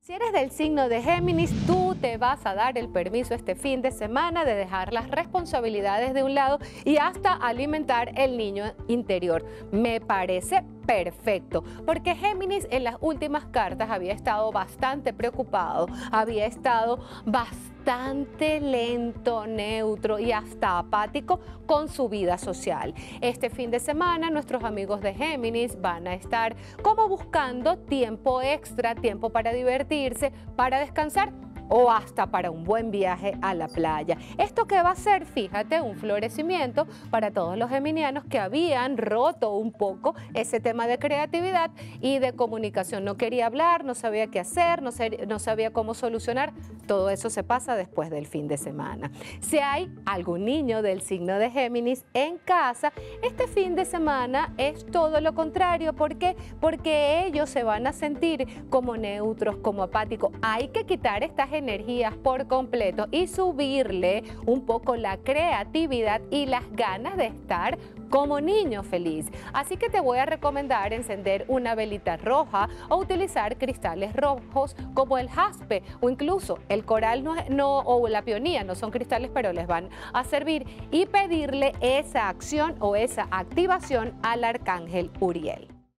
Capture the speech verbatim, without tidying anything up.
Si eres del signo de Géminis, tú te vas a dar el permiso este fin de semana de dejar las responsabilidades de un lado y hasta alimentar el niño interior. Me parece perfecto, porque Géminis en las últimas cartas había estado bastante preocupado, había estado bastante lento, neutro y hasta apático con su vida social. Este fin de semana nuestros amigos de Géminis van a estar como buscando tiempo extra, tiempo para divertirse, para descansar o hasta para un buen viaje a la playa. ¿Esto qué va a ser? Fíjate, un florecimiento para todos los geminianos que habían roto un poco ese tema de creatividad y de comunicación. No quería hablar, no sabía qué hacer, no, no sabía cómo solucionar. Todo eso se pasa después del fin de semana. Si hay algún niño del signo de Géminis en casa, este fin de semana es todo lo contrario. ¿Por qué? Porque ellos se van a sentir como neutros, como apáticos. Hay que quitar estas energías por completo y subirle un poco la creatividad y las ganas de estar como niño feliz. Así que te voy a recomendar encender una velita roja o utilizar cristales rojos como el jaspe o incluso el coral no, no, o la peonía, no son cristales pero les van a servir, y pedirle esa acción o esa activación al arcángel Uriel.